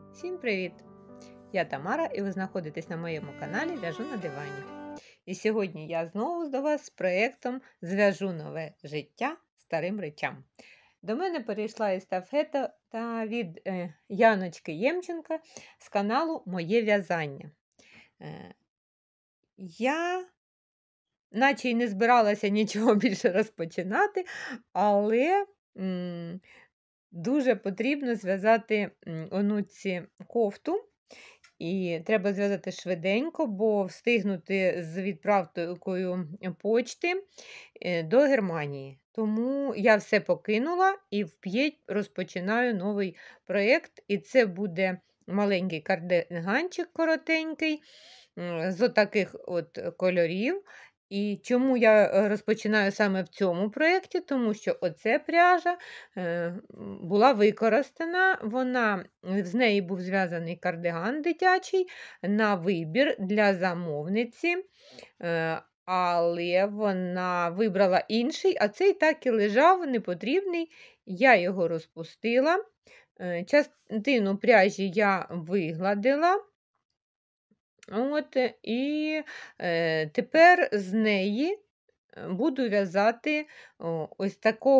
Всім привіт! Я Тамара і ви знаходитесь на моєму каналі В'яжу на дивані. І сьогодні я знову до вас з проєктом Зв'яжу нове життя старим речам. До мене перейшла естафета від Яночки Ємченко з каналу Моє в'язання. Я наче й не збиралася нічого більше розпочинати, але дуже потрібно зв'язати онуці кофту. І треба зв'язати швиденько, бо встигнути з відправкою почти до Германії. Тому я все покинула і вп'єть розпочинаю новий проєкт. І це буде маленький кардиганчик коротенький, з отаких от кольорів. І чому я розпочинаю саме в цьому проєкті? Тому що оця пряжа була використана, з неї був зв'язаний кардиган дитячий на вибір для замовниці, але вона вибрала інший, а цей так і лежав непотрібний, я його розпустила. Частину пряжі я вигладила. І тепер з неї буду в'язати ось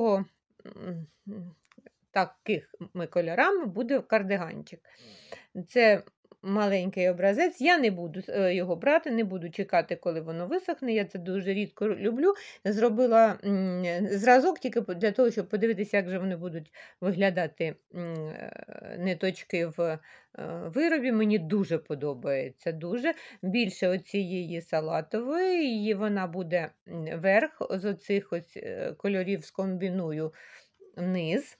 такими кольорами буде кардиганчик. Це маленький образець, я не буду його брати, не буду чекати, коли воно висохне, я це дуже рідко люблю. Зробила зразок тільки для того, щоб подивитися, як же вони будуть виглядати ниточки в виробі. Мені дуже подобається, дуже. Більше оцієї салатової, і вона буде верх з оцих ось кольорів, скомбіную низ.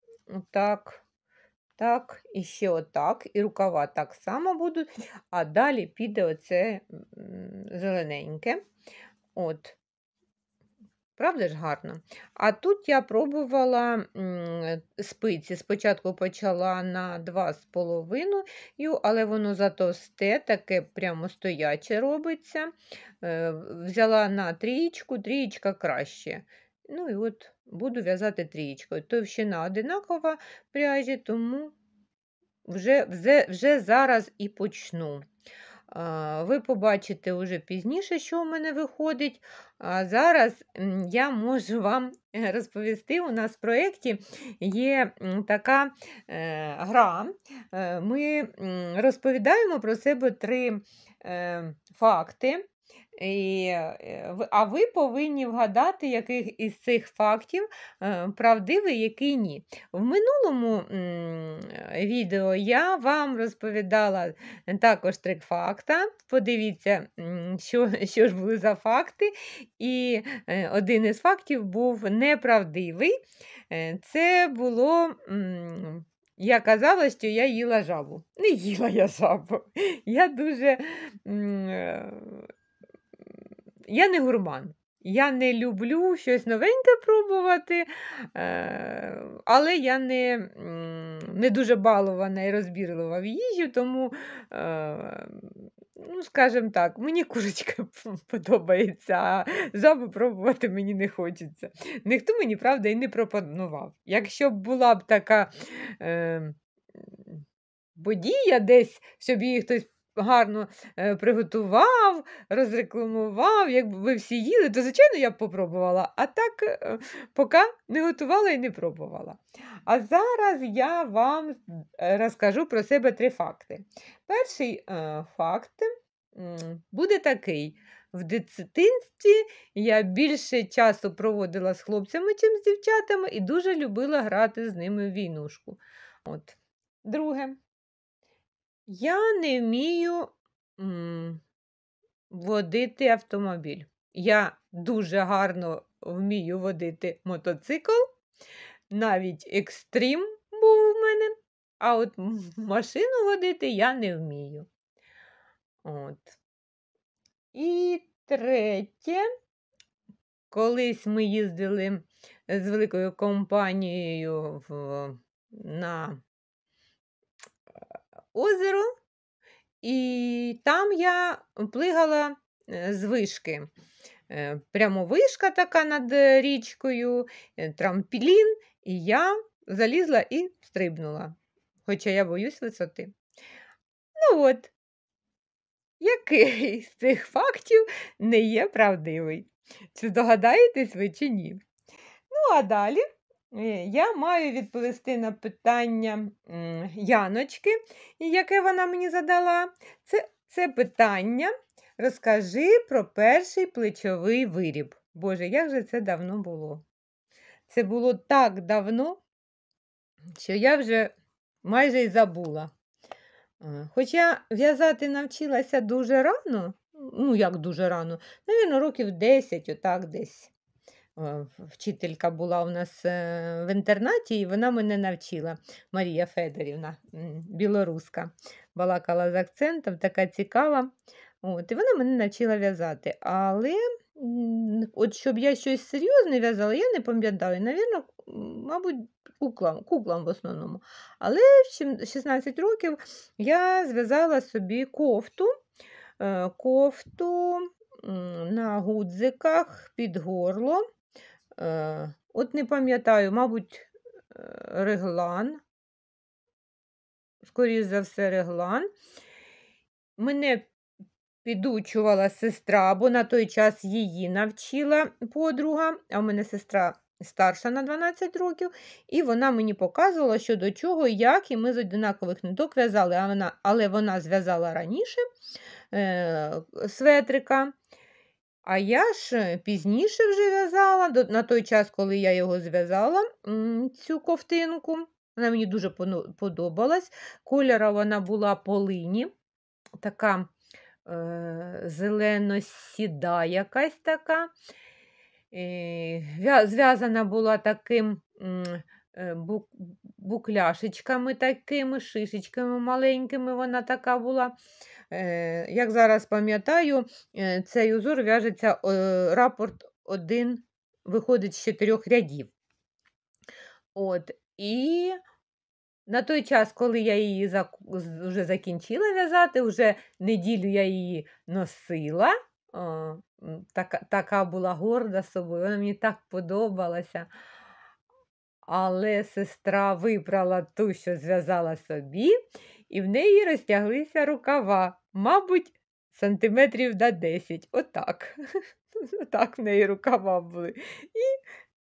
Так, і ще отак, і рукава так само будуть, а далі піде оце зелененьке. Правда ж гарно? А тут я пробувала спиці. Спочатку почала на 2,5, але воно затовсте, таке прямо стояче робиться. Взяла на 3, трієчка краще. І от буду в'язати трієчкою. Товщина одинакова пряжі, тому вже зараз і почну. Ви побачите вже пізніше, що в мене виходить. А зараз я можу вам розповісти, у нас в проєкті є така гра. Ми розповідаємо про себе 3 факти. А ви повинні вгадати, який із цих фактів правдивий, який ні. В минулому відео я вам розповідала також 3 факта. Подивіться, що ж були за факти. І один із фактів був неправдивий. Це було... Я казала, що я їла жабу. Не їла я жабу. Я не гурман. Я не люблю щось новеньке пробувати, але я не дуже балована і розбірлива в їжі, тому, скажімо так, мені курочка подобається, а жабу пробувати мені не хочеться. Ніхто мені, правда, і не пропонував. Якщо б була б така подія десь, щоб її хтось гарно приготував, розрекламував, якби ви всі їли, то, звичайно, я б попробувала. А так, поки не готувала і не пробувала. А зараз я вам розкажу про себе 3 факти. Перший факт буде такий. В дитинстві я більше часу проводила з хлопцями, чим з дівчатами, і дуже любила грати з ними в війнушку. Друге. Я не вмію водити автомобіль. Я дуже гарно вмію водити мотоцикл, навіть екстрім був у мене, а от машину водити я не вмію. І третє, колись ми їздили з великою компанією на озеро, і там я плигала з вишки. Прямо вишка така над річкою, трамплін, і я залізла і стрибнула. Хоча я боюсь висоти. Ну от, який з цих фактів не є правдивий? Чи здогадаєтесь ви, чи ні? Ну, а далі я маю відповісти на питання Яночки, яке вона мені задала. Це питання: розкажи про перший плечовий виріб. Боже, як же це давно було? Це було так давно, що я вже майже й забула. Хоча в'язати навчилася дуже рано, ну як дуже рано, навірно, років 10, отак десь. Вчителька була у нас в інтернаті, і вона мене навчила, Марія Федорівна, білоруска, балакала з акцентом, така цікава. От, і вона мене навчила в'язати. Але от щоб я щось серйозне в'язала, я не пам'ятаю. Навірно, мабуть, куклам в основному. Але в 16 років я зв'язала собі кофту на гудзиках під горло. От не пам'ятаю, мабуть, реглан. Скоріше за все, реглан. Мене підучувала сестра, бо на той час її навчила подруга, а в мене сестра старша на 12 років, і вона мені показувала, що до чого, як, і ми з однакових ниток в'язали, але вона зв'язала раніше светрика, а я ж пізніше вже в'язала, на той час, коли я його зв'язала, цю ковтинку. Вона мені дуже подобалась. Кольора вона була полині, така зелено-сіда якась така. Зв'язана була таким букляшечками, такими шишечками маленькими вона така була. Як зараз пам'ятаю, цей узор в'яжеться рапорт один, виходить з 4 рядів. От, і на той час, коли я її вже закінчила в'язати, вже неділю я її носила, така була горда собою, вона мені так подобалася. Але сестра вибрала ту, що зв'язала собі, і в неї розтяглися рукава, мабуть, сантиметрів на 10. Отак. Отак в неї рукава були. І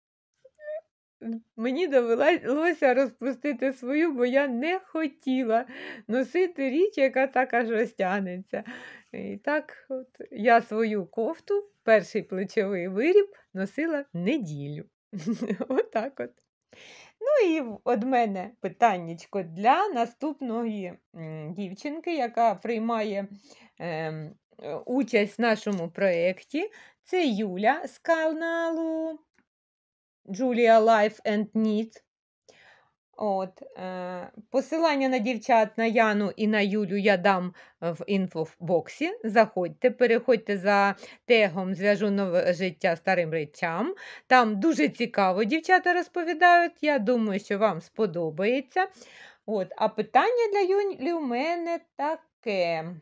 мені довелося розпустити свою, бо я не хотіла носити річ, яка так аж розтягнеться. І так от я свою кофту, перший плечовий виріб, носила неділю. Отак от. Ну і від мене питаннячко для наступної дівчинки, яка приймає участь в нашому проєкті. Це Юля з каналу Julia Life and Knit. От, посилання на дівчат, на Яну і на Юлю я дам в інфобоксі. Заходьте, переходьте за тегом «Зв'яжу нове життя старим речам». Там дуже цікаво дівчата розповідають. Я думаю, що вам сподобається. От, а питання для Юлі у мене таке.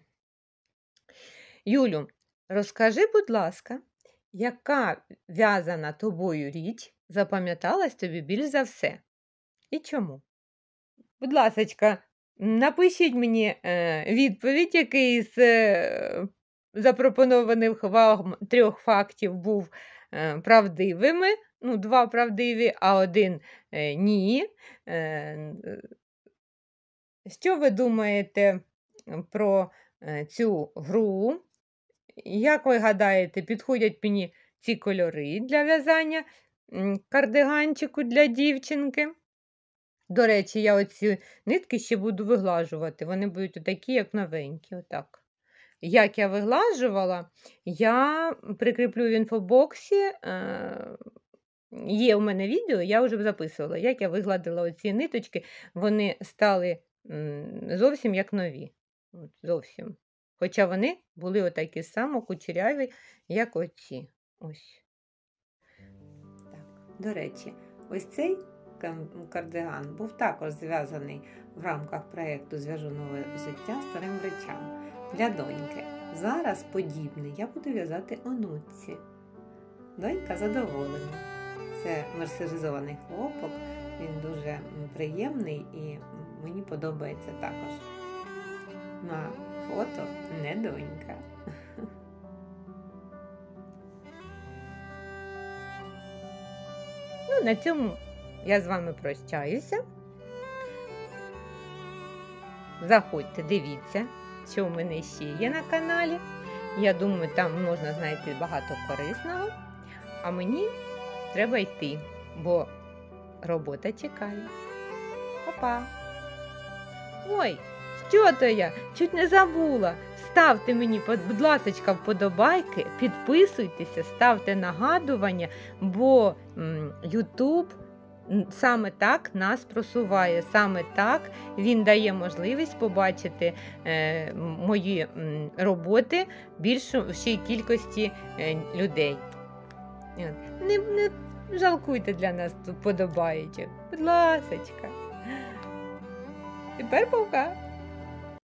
Юлю, розкажи, будь ласка, яка в'язана тобою річ запам'яталась тобі більш за все? І чому? Будь ласочка, напишіть мені відповідь, який з запропонованих вам 3 фактів був правдивими. Ну, 2 правдиві, а 1 ні. Що ви думаєте про цю гру? Як ви гадаєте, підходять мені ці кольори для в'язання кардиганчику для дівчинки? До речі, я оці нитки ще буду виглажувати. Вони будуть такі, як новенькі. Отак. Як я виглажувала, я прикріплю в інфобоксі. Є у мене відео, я вже записувала, як я вигладила оці ниточки. Вони стали зовсім як нові. От, зовсім. Хоча вони були отакі само кучеряві, як оці. Ось. Так. До речі, ось цей кардиган був також зв'язаний в рамках проєкту «Зв'яжу нове життя старим речам» для доньки. Зараз подібний я буду в'язати онуці. Донька задоволена. Це мерсеризований хлопок, він дуже приємний і мені подобається також. на фото не донька. Ну, на цьому я з вами прощаюся. Заходьте, дивіться, що в мене ще є на каналі. Я думаю, там можна знайти багато корисного. А мені треба йти, бо робота чекає. Па-па! Ой, що то я? Чуть не забула. Ставте мені, будь ласка, вподобайки, підписуйтеся, ставте нагадування, бо YouTube саме так нас просуває, саме так він дає можливість побачити мої роботи більшій кількості людей. Не жалкуйте для нас тут вподобаючи, будь ласочка. Тепер пока!